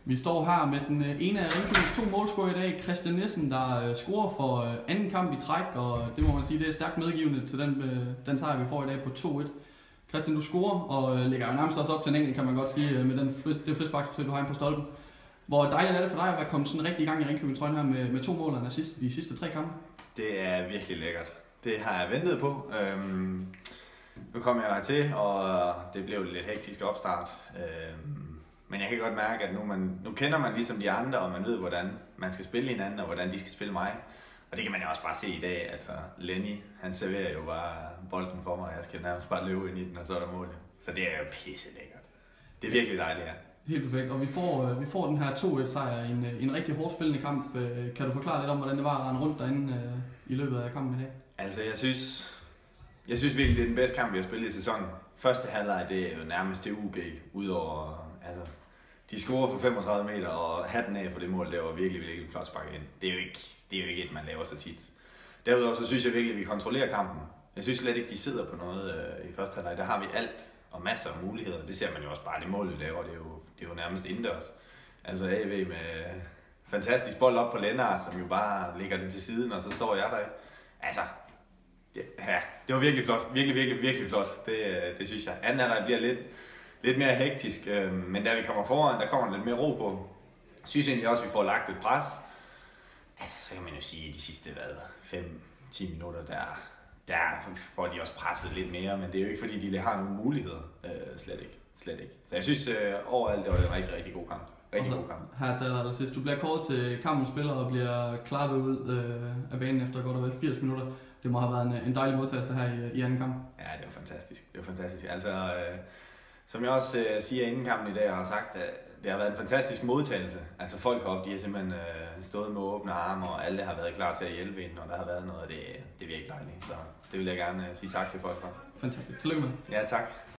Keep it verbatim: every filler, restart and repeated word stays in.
Vi står her med den ene af Ringkøbings to målscorer i dag, Christian Nissen, der scorer for anden kamp i træk, og det må man sige, det er stærkt medgivende til den, den sejr, vi får i dag på to et. Christian, du scorer og lægger jo nærmest også op til en enkelt, kan man godt sige, med den, det frisparksforsøg, du har inde på stolpen. Hvor dejligt er det for dig at være kommet sådan rigtig i gang i Ringkøbing trøjen her med, med to målerne sidste, de sidste tre kampe? Det er virkelig lækkert. Det har jeg ventet på. Øhm, nu kom jeg hertil, og det blev lidt hektisk opstart. Øhm, men jeg kan godt mærke, at nu, man, nu kender man ligesom de andre, og man ved, hvordan man skal spille hinanden, og hvordan de skal spille mig. Og det kan man jo også bare se i dag. Altså, Lenny, han serverer jo bare bolden for mig, og jeg skal nærmest bare løbe ind i den, og så er der mål. Så det er jo pisse lækkert. Det er virkelig dejligt, ja. Helt perfekt, og vi får, vi får den her to et sejr i en, en rigtig hårdt spillende kamp. Kan du forklare lidt om, hvordan det var at rende rundt derinde i løbet af kampen i dag? Altså, jeg synes, jeg synes virkelig, det er den bedste kamp, vi har spillet i sæsonen. Første halvleg, det er jo nærmest til U G, udover, altså, de scorer for femogtredive meter, og hatten af for det mål, det var virkelig, virkelig flot sparket ind. Det er jo ikke, det er jo ikke et, man laver så tit. Derudover så synes jeg virkelig, at vi kontrollerer kampen. Jeg synes slet ikke, de sidder på noget øh, i første halvleg. Der har vi alt og masser af muligheder. Det ser man jo også bare, det mål, vi laver, det er jo, det er jo nærmest indendørs. Altså A V med fantastisk bold op på Lennart, som jo bare lægger den til siden, og så står jeg der. Altså, ja, det var virkelig flot. Virkelig, virkelig, virkelig flot. Det, det synes jeg. Anden halvleg bliver lidt, lidt mere hektisk, øh, men da vi kommer foran, der kommer lidt mere ro på. Jeg synes egentlig også, at vi får lagt et pres. Altså, så kan man jo sige, at de sidste fem til ti minutter, der, der får de også presset lidt mere, men det er jo ikke fordi, de har nogle muligheder. Øh, slet ikke. Slet ikke. Så jeg synes øh, overalt, det var en rigtig, rigtig god kamp. Rigtig god kamp. Her til allersidst. Du bliver kåret til kampens spiller og bliver klappet ud øh, af banen efter godt og vel firs minutter. Det må have været en, en dejlig modtagelse her i, i anden kamp. Ja, det var fantastisk. Det var fantastisk. Altså, øh, som jeg også øh, siger inden kampen i dag, og har sagt, at det har været en fantastisk modtagelse. Altså folk heroppe, de har simpelthen øh, stået med åbne arme, og alle har været klar til at hjælpe hende, og der har været noget, og det, det er virkelig dejligt. Så det vil jeg gerne øh, sige tak til folk for. Fantastisk. Tillykke med. Ja, tak.